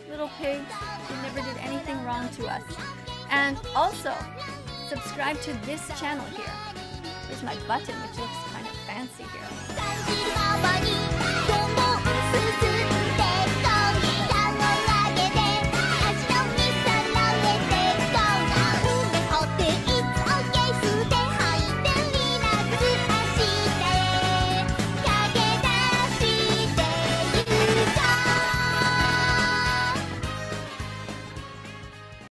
little pigs. They never did anything wrong to us. And also, subscribe to this channel here. Here's my button, which looks kind of fancy here.